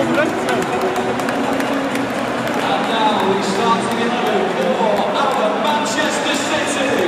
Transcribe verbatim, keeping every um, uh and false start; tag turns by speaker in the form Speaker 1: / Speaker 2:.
Speaker 1: now we start to get ready for our Manchester City.